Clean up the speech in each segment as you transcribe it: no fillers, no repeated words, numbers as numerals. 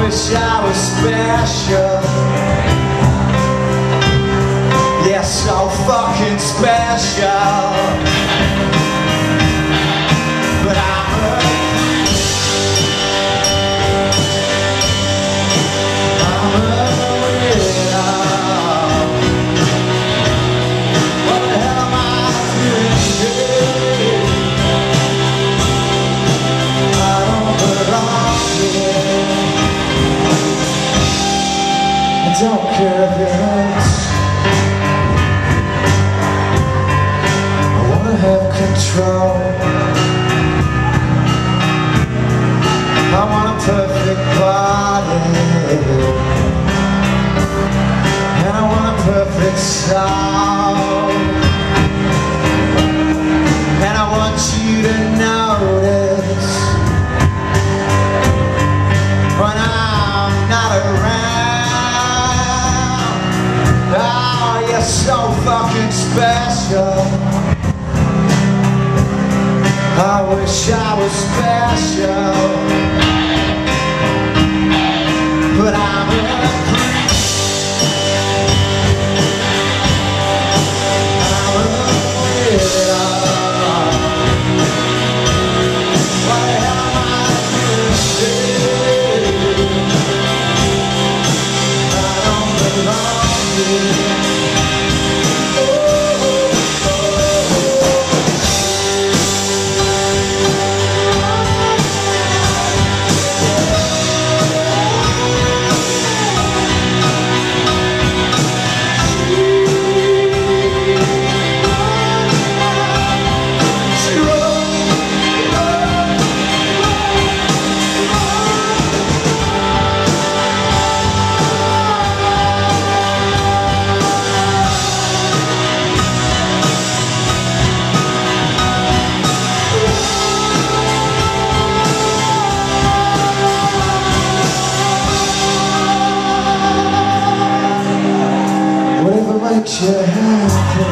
wish I was special. Yeah, so fucking special. But I'm a weirdo. What the hell am I doing here? I don't belong here. I don't care if it hurts. I wanna have control. I want a perfect body, and I want a perfect soul, and I want you to notice when I'm not around. Oh, you're so fucking special. I wish I was special, but I'm a creep. I'm a weirdo. What the hell am I doing here? I don't belong here. Makes you happy,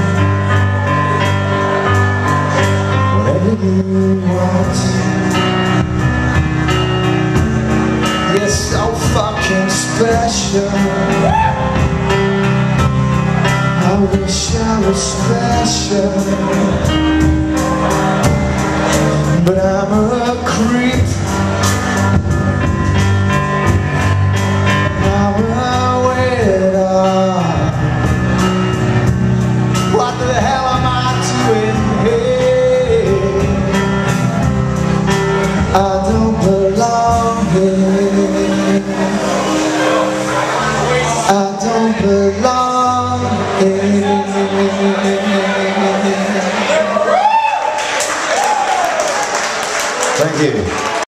whatever you want. You're so fucking special. I wish I was special, but I'm a creep. I'm a weirdo. What the hell am I doing here? I don't belong here. I don't belong here. Thank you.